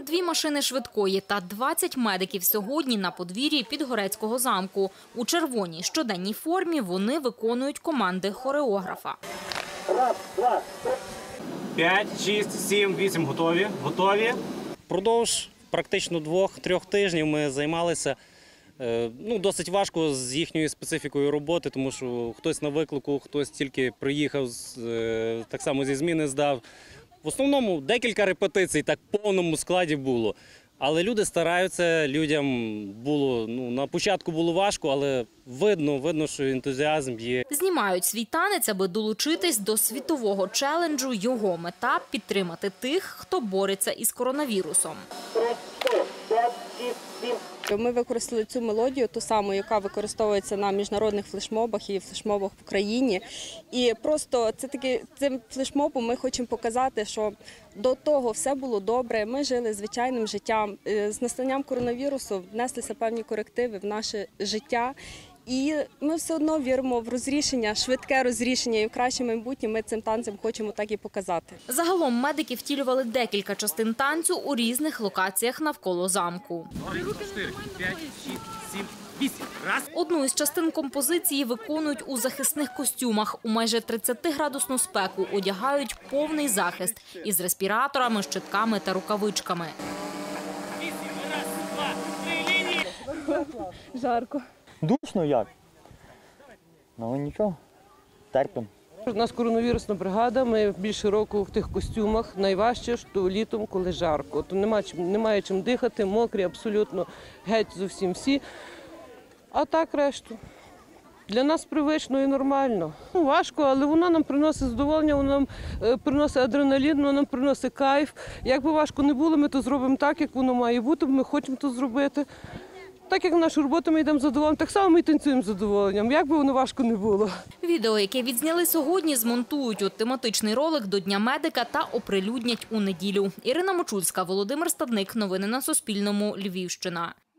2 машини швидкої та 20 медиків сьогодні на подвір'ї Підгорецького замку. У червоній щоденній формі вони виконують команди хореографа. 5, 6, 7, 8 готові. Готові. Впродовж практично 2-3 тижнів ми займалися. Досить важко з їхньою специфікою роботи, тому що хтось на виклику, хтось тільки приїхав, так само зі зміни здав. В основному декілька репетицій так в повному складі було. Але люди стараються, людям було, на початку було важко, але видно, що ентузіазм є. Знімають свій танець, аби долучитись до світового челенджу. Його мета – підтримати тих, хто бореться із коронавірусом. Ми використали цю мелодію, ту саму, яка використовується на міжнародних флешмобах і флешмобах в Україні. І просто цим флешмобом ми хочемо показати, що до того все було добре, ми жили звичайним життям. З настанням коронавірусу внеслися певні корективи в наше життя. І ми все одно віримо в розрішення, швидке розрішення і в краще майбутнє ми цим танцем хочемо так і показати. Загалом медики втілювали декілька частин танцю у різних локаціях навколо замку. 4, 5, 6, 7, 8. Раз. Одну із частин композиції виконують у захисних костюмах. У майже 30-градусну спеку одягають повний захист із респіраторами, щитками та рукавичками. 8, раз, 2, 3, лінії. Жарко. Душно як? Ну нічого, терпимо. У нас коронавірусна бригада, ми більше року в тих костюмах. Найважче, що літом, коли жарко. То немає чим дихати, мокрі абсолютно, геть зовсім всі. А так решту. Для нас привично і нормально. Важко, але воно нам приносить задоволення, воно нам приносить адреналін, воно нам приносить кайф. Як би важко не було, ми то зробимо так, як воно має бути, ми хочемо то зробити. Так як в нашу роботу ми йдемо з задоволенням, так само ми і танцюємо з задоволенням, як би воно важко не було. Відео, яке відзняли сьогодні, змонтують у тематичний ролик до Дня медика та оприлюднять у неділю. Ірина Мочульська, Володимир Стадник. Новини на Суспільному. Львівщина.